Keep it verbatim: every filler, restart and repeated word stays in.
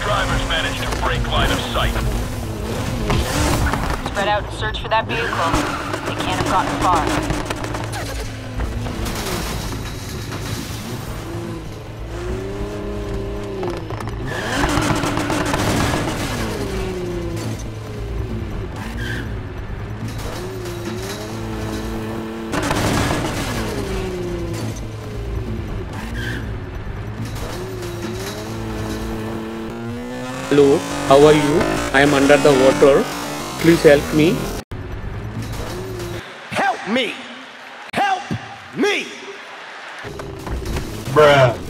drivers managed to break line of sight. Spread out and search for that vehicle. They can't have gotten far. Hello, how are you? I am under the water. Please help me. Help me! Help me! Bruh.